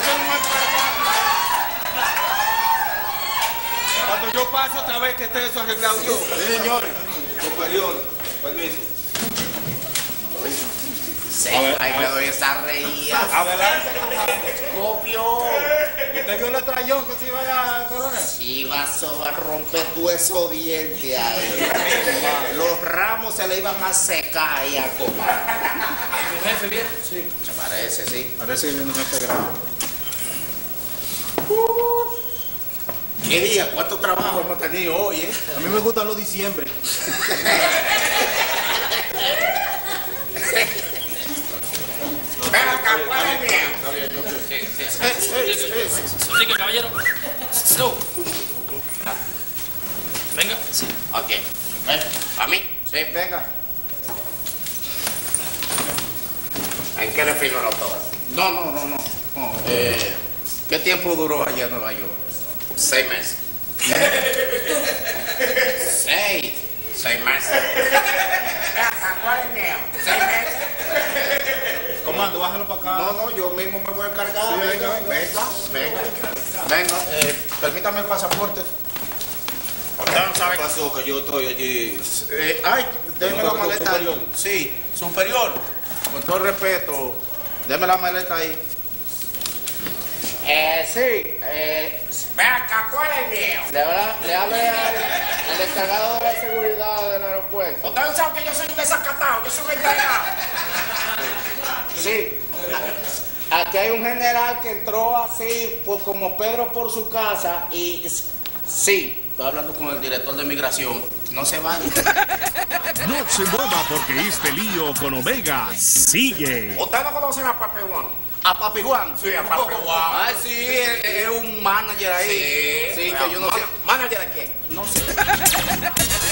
soy un mal Cuando yo paso otra vez que esté eso arreglado yo. Sí, señores. Superior, permiso. Sí, ay, le doy esa reía. Adelante. Copio. ¿Usted vio el trayón que se iba a coronar? Si vas a romper tú esos dientes ahí. Los ramos se le iban a secar ahí al comadre. ¿Tu jefe bien? Sí. Me parece, sí. Parece que viene un jefe grande. ¿Qué día? ¿Cuánto trabajo hemos tenido hoy, eh? A mí me gustan los diciembre. Ven acá, ¿cuál es mío? Sí, que caballero. No. Venga. Sí. Ok. Ven, ¿a mí? Sí, venga. ¿En qué le firmo el autógrafo? No. ¿Qué tiempo duró allá en Nueva York? 6 meses. 6 meses. ¿Cuál es mío? 6 meses. Comando, bájalo para acá. No, yo mismo me voy a encargar. Sí, venga. Permítame el pasaporte. Usted no sabe. ¿Qué pasó? Que yo estoy allí. Déme la ¿Tengo maleta. superior? Sí, superior. Con todo el respeto, deme la maleta ahí. Sí. Ven acá, ¿cuál es mío? Le hable al encargado de la seguridad del aeropuerto. Usted no sabe que yo soy un desacatado, yo soy un encargado. Sí. Aquí hay un general que entró así, pues, como Pedro por su casa y... Sí, estoy hablando con el director de migración. No se vaya. No se mueva porque este lío con Omega sigue. ¿Usted no conocen a Papi Juan? ¿A Papi Juan? Sí, a Papi Juan. Ay, sí, es un manager ahí. Sí, que yo no sé. ¿Manager de quién? No sé.